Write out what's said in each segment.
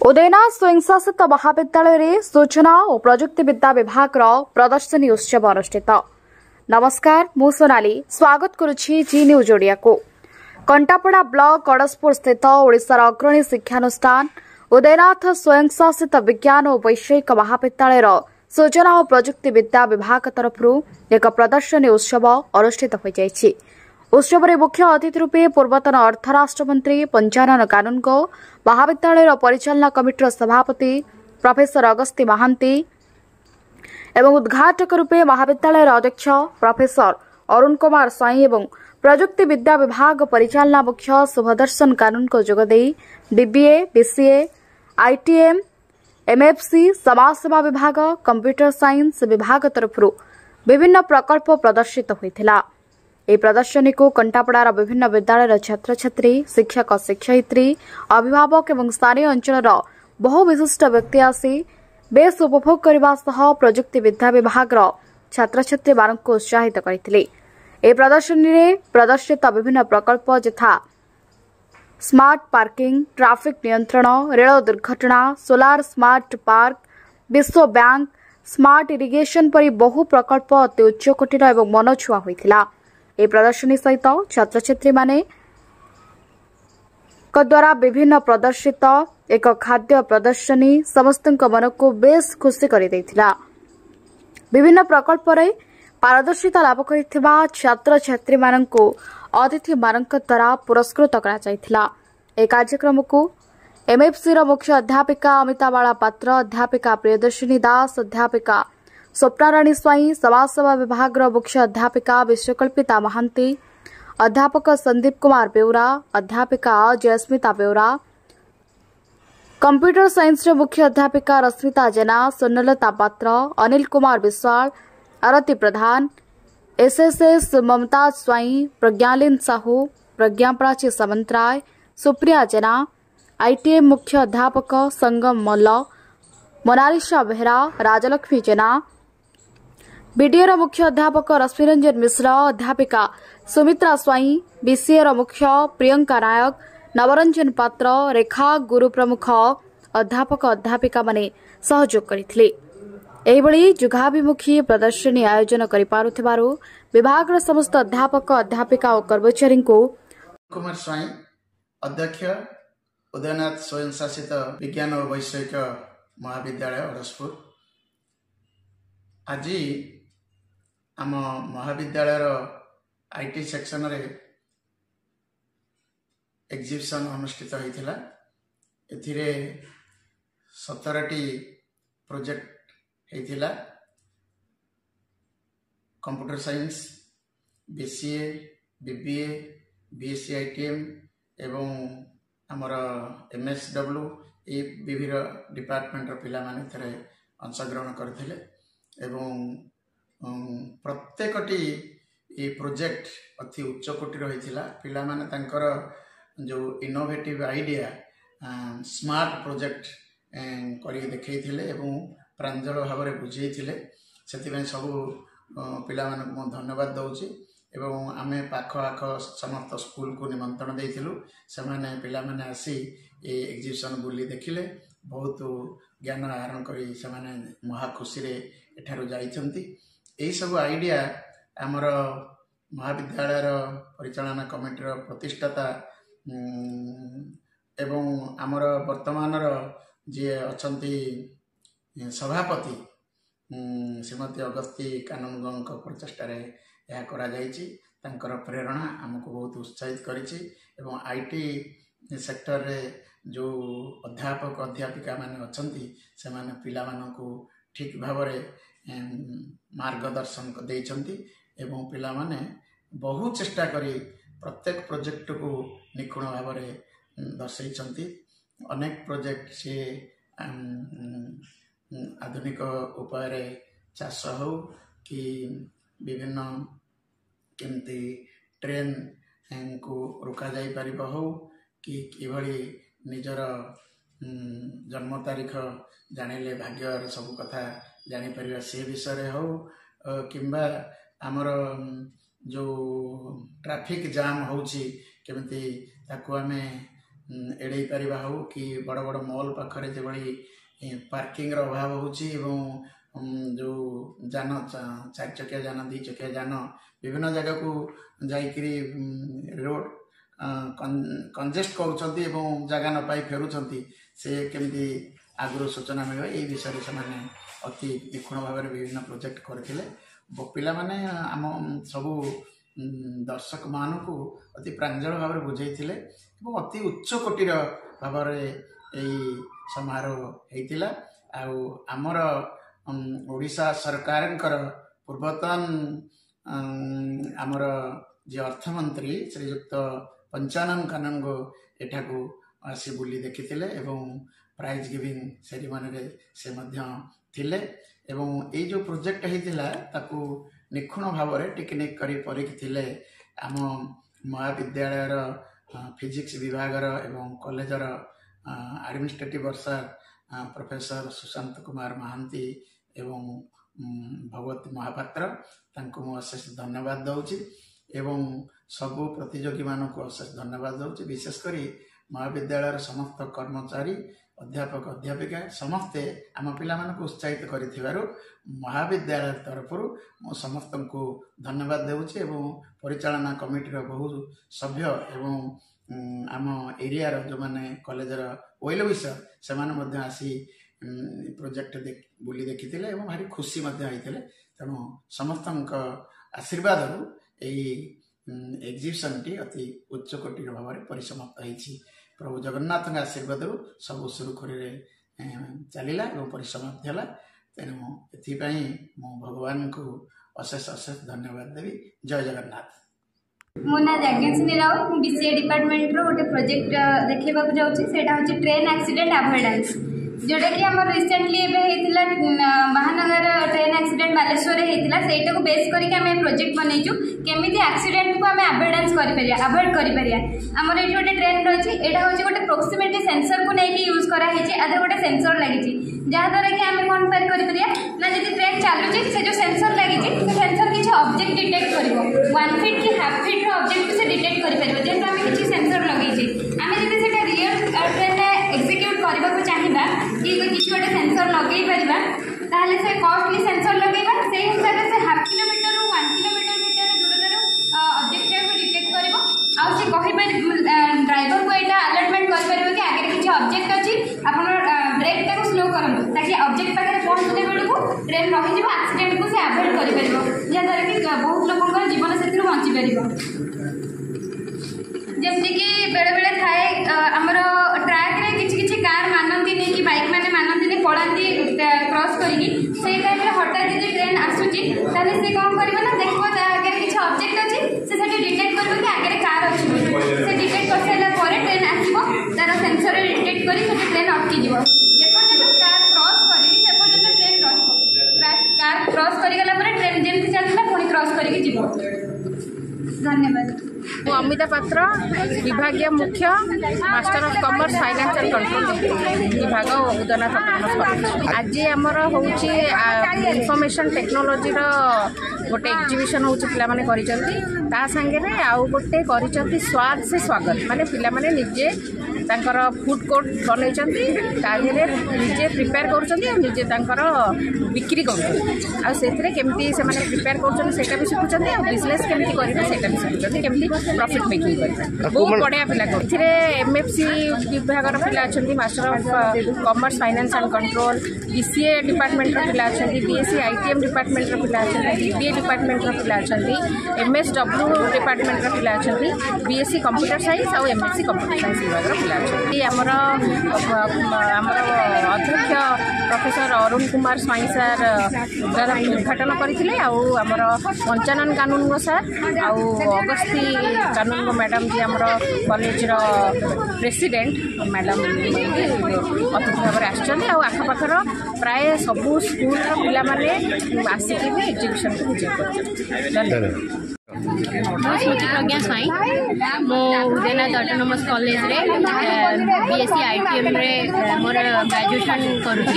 उदयनाथ स्वयंशासित महाविद्यालय सूचना और प्रजुक्ति विद्या विभाग प्रदर्शनी उत्सव अनुष्ठित। नमस्कार, मु सोनाली स्वागत करुछि जी न्यूज ओडिया को। कंटापड़ा ब्लॉक अड़सपुर स्थित ओडिशार अग्रणी शिक्षानुष्ठान उदयनाथ स्वयंशासित विज्ञान और वैषयिक महाविद्यालय सूचना और प्रजुक्ति विद्या विभाग तरफ एक प्रदर्शनी उत्सव अनुष्ठित हो जाइछि। उत्सव में मुख्य अतिथि रूपे पूर्वतन अर्थ राष्ट्रमंत्री पंचानन कानूनगो, महाविद्यालय परिचालना कमिटर सभापति प्रोफेसर अगस्ती महांती एवं उद्घाटक रूपे महाविद्यालय अध्यक्ष प्रोफेसर अरुण कुमार साई एवं प्रजुक्ति विद्या विभाग परिचालना मुख्य शुभदर्शन कानूनगो जोगदे बीबीए, बीसीए, आईटीएम, एमएफसी, समाजसेवा विभाग, कंप्यूटर साइंस विभाग तरफ विभिन्न प्रकल्प प्रदर्शित होता। यह प्रदर्शनी को कंटापड़ार विभिन्न विद्यालय छात्र छात्री, शिक्षक शिक्षयित्री, अभिभावक और स्थानीय अंचल बहु विशिष्ट व्यक्ति आसी बेस उपभोग करने सह प्रजुक्ति विद्या विभाग छात्र छात्री मान उत्साहित करते। यह प्रदर्शनी में प्रदर्शित विभिन्न प्रकल्प यथा स्मार्ट पार्किंग, ट्राफिक नियंत्रण, रेल दुर्घटना, सोलार स्मार्ट पार्क, विश्व बैंक, स्मार्ट इरिगेशन परी बहु प्रकल्प अति उच्चकोटीर और मनछुआ होता। यह प्रदर्शनी सहित छात्र छात्री माने द्वारा विभिन्न प्रदर्शित एक खाद्य प्रदर्शनी समस्त मन को बेस खुशी कर विभिन्न प्रकल्प पारदर्शिता लाभ करथिबा छात्र छात्री मान अतिथि मान द्वारा पुरस्कृत करा। कार्यक्रम को एमएफसी मुख्य अध्यापिका अमिताबाला पात्र, अध्यापिका प्रियदर्शिनी दास, अध्यापिका स्वप्नाराणी स्वाई, समाजसेवा विभाग मुख्य अध्यापिका विश्वकल्पिता महांती, अध्यापक संदीप कुमार बेउरा, अध्यापिका जयस्मिता बेउरा, कंप्यूटर साइंस मुख्य अध्यापिका रश्मिता जेना, स्वर्णलता पात्र, अनिल कुमार विश्वाल, आरती प्रधान, एसएसएस ममताज स्वाई, प्रज्ञालीन साहू, प्रज्ञाप्राची सामंतराय, सुप्रिया जेना, आईटीएम मुख्य अध्यापक संगम मल्ल, मोनालिसा बेहरा, राजलक्ष्मी जेना, बीडीए मुख्य अध्यापक रश्मिरंजन मिश्र, अध्यापिका सुमित्रा स्वाई, बीसीए मुख्य प्रियंका नायक, नवरंजन पात्र, रेखा गुरु प्रमुख अध्यापक अध्यापिका माने सहयोग करथिले। एहिबळी जुगाभिमुखी प्रदर्शनी आयोजन करिपारुथिबारु विभाग समस्त अध्यापक अध्यापिका और कर्मचारी को कुमार स्वाई, अध्यक्ष उदयनाथ स्वयंशासित विज्ञान और वैषयिक महाविद्यालय अड़सपुर। आज आम महाविद्यालय आईटी सेक्शन रे एग्जिबिशन अनुष्ठित होता। एथिरे 17टी प्रोजेक्ट होता। Computer science, BCA, BBA, BSc ITM एवं आमर एमएसडब्ल्यू ये विभिन्न डिपार्टमेंट पिला माने थरे अंशग्रहण करथिले एवं प्रत्येकटी ये प्रोजेक्ट अति उच्च कोटि रहिथिला। पिला माने तांकर जो इनोवेटिव आइडिया स्मार्ट प्रोजेक्ट करी देखैथिले एवं प्रांजल भाव में बुझेइथिले। सेतिबे सब पिला मानक म धन्यवाद दउची एवं आमे पाख आख समस्त स्कूल को निमंत्रण देइथिलु। सेमाने पिला माने आसी ए एग्जिबिशन बुली देखिले, बहुत ज्ञान आहरण करी सेमाने महा खुशी रे एठारु जाइछंती। एही सब आइडिया आमर महाविद्यालय परिचालना कमिटर प्रतिष्ठाता एवं आमर वर्तमान जे अछंती सभापति श्रीमती अगस्ती कानूनगो प्रचेषा यह करा जाइछि। तांकर प्रेरणा हमको बहुत उत्साहित करिछि एवं आईटी सेक्टर रे जो अध्यापक अध्यापिका माने अछंती से माने पिला मानकु ठीक भाव मार्गदर्शन देइछंती एवं पिला माने बहुत चेष्टा करी प्रत्येक प्रोजेक्ट को निपुण भाव दर्शाइछंती। अनेक प्रोजेक्ट से आधुनिक उपाय चाष हो कि विभिन्न केमती ट्रेन को रोका जाई परिबो हो कि किभली निजर जन्म तारीख जानिले भाग्य सब कथा जानी परिबा से विषय हो किंबा आमर जो ट्रैफिक जाम होची केमती ताको आमे एड़े पारिबा हो कि बड़ बड़ मॉल पाखरे जो पार्किंग अभाव होची जो जान 4 चकिया जान 2 चकिया जान विभिन्न जगह को जाइकरी रोड कंजेस्ट करुँच जगह न पाई फेरुंट से केमती आगु सूचना मिले यही विषय से अति निखुण भाव में विभिन्न प्रोजेक्ट करते पिला माने आम सबू दर्शक मान को अति प्रांजल भाव में बुझे अति उच्च कोटीर भाव समारोह होता आमर ओडिशा सरकार पूर्वतन आमर जी अर्थमंत्री श्रीयुक्त पंचानन कानन को एठाकू आसी बुली देखी प्राइज गिविंग सेरिमनी से थिले एवं ये जो प्रोजेक्ट होता ताकू निखुण भाव में टेक्निक करी परीक्षिले आम महाविद्यालयर फिजिक्स विभागर एवं कॉलेजर administrative officer professor Sushant Kumar Mahanty एवं भगवती महापात्र तांको अशेष धन्यवाद दौची एवं सबू प्रतियोगी मान को अशेष धन्यवाद दौची विशेषकर महाविद्यालय समस्त कर्मचारी अध्यापक अध्यापिका समस्ते आम पिला उत्साहित कर महाविद्यालय तरफ मु समस्त को धन्यवाद देउछि एवं परिचालना कमिटीर बहुत सभ्य एवं आम एरिया जो माने कॉलेजर वेल विषय से आसी प्रोजेक्ट बुली देखी भारी खुशी होते तेणु समस्त आशीर्वाद यही एग्जिबिशन टी अति उच्च कोटी भाव में परिसमाप्त होती प्रभु जगन्नाथ आशीर्वाद सब सुरुखुरी चलला और परिसमाप्ति है तेणु एपाई मु भगवान को अशेष अशेष धन्यवाद देवी। जय जगन्नाथ। मो ना जाज्ञासिनी राउत बीसीए डिपार्टमेंट रो गोटे प्रोजेक्ट देखा जाऊँगी से ट्रेन एक्सीडेंट अवॉइडेंस जोटा कि आम रिसेंटली महानगर ट्रेन एक्सीडेंट बालेश्वर होता से बेस करके प्रोजेक्ट बनईचु केमी एक्सीडेंट को आम अवॉइडेंस अवॉइड कर आमर ये गोटे ट्रेन रही यहाँ हूँ गोटे प्रोक्सीमेटी सेंसर को लेकिन यूज कराई आधे गोटे सेंसर लगी जहाँद्वारा कि आम कौन ना जब ट्रेन चलुची से जो सेंसर लगी से सेंसर किसी ऑब्जेक्ट डिटेक्ट कर 1 फीट कि हाफ फीट ऑब्जेक्ट को से डिटेक्ट कर जेहेतु आम किसी सेंसर लगे आम जब से रियल ट्रेन एक्जिक्यूट करने को चाहिए कि किसी गोटे सेंसर लगे पारे से कॉस्टली सेंसर लगे से हिसाब से हाफ किलोमीटर 1 किलोमीटर भितर दूरतार ऑब्जेक्ट को डिटेक्ट कर ड्राइवर को यहाँ अलर्टमेंट कर कि आगे किसी ऑब्जेक्ट अच्छी आप ब्रेक टाक स्लो करूँ ताकि ऑब्जेक्ट पाखे पहुँचने बेलू ट्रेन रही एक्सीडेंट को से अवॉइड कर जहाँद्वारा कि बहुत लोगों जीवन से बची पार जमीक बेले बेले थाए आमर ट्रैक रे किसी कार मानती नहीं कि बाइक मैंने मानती नहीं पड़ाती क्रॉस करी से टाइम हठात यदि ट्रेन आसूची से कौन कर देखो आगे किसी ऑब्जेक्ट अच्छी से डिटेक्ट कर कि आगे कार अच्छी से डिटेक्ट कर सारा ट्रेन आसो तार सेंसर डिटेक्ट कर ट्रेन अटकी जेपर्यंत कार क्रॉस कर ट्रेन कार क्रॉस करगला ट्रेन जमी चलता पुणी क्रॉस कर धन्यवाद। अमिता पात्र विभागीय मुख्य master of commerce finance and control विभाग उदयनाथ आज आमर हूँ इनफॉरमेशन टेक्नोलोजी गोटे एग्जिबिशन हूँ पिला सांगे आउ गोटे कर स्वाद से स्वागत माने पिला माने निजे तांकर फूड कोर्ट बनई निजे प्रिपेयर करजे बिक्री करमती से प्रिपेयर कर भी शिखुं बिजनेस केमती करेंगे भी शिखुं केमती प्रॉफिट मेकिंग कर बहुत बढ़िया पिला एमएफसी विभाग पिला अच्छा master of commerce finance and control BCA department पिला अच्छा बीएससी आईटीएम डिपार्टमेंट पिला अच्छा बीबीए डिपार्टमेंट पिला अच्छा एमएसडब्ल्यू डिपार्टमेंट पिला अच्छा बीएससी कंप्यूटर साइंस और एमएससी कंप्यूटर साइंस विभाग पिला आमर अध्यक्ष प्रोफेसर अरुण कुमार स्वाई सार उद्घाटन करते आमर पंचानन कानून सार अगस्ती कानून मैडम जी आमर कॉलेज प्रेसिडेंट मैडम अतिथि भाव में आखपाखर प्राय सबू स्कूल पिला आसिक एग्जिबिशन को विजय कर। स्मृति प्रज्ञा स्वाई मो उदयनाथ ऑटोनोमस कॉलेज रे बीएससी आईटीएम रे मोर ग्रेजुएशन करूची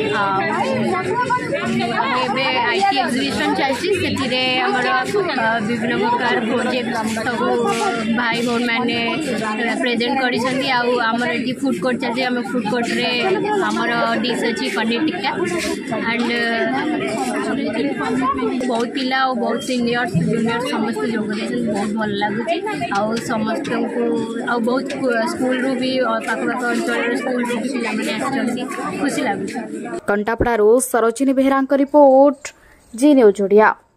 एबे आईटी एग्जीबिशन चलची सेतिरे हमर विभिन्न प्रकार प्रोजेक्ट सब भाई भौन माने प्रेजेंट करी छथि आ हमर एटी फूड कोर्ट चलची हम फूड कोर्ट रे हमर डिश अछि पनीर टिक्का एंड बहुत पिला और बहुत सीनियर्स जूनियर समस्त जोग बहुत भल लगुच समस्त को बहुत स्कूल रू भी पाख अंचल स्कूल रू भी पिला खुशी लगुच। Kantapada Sarojini Behera report Zee News Odia.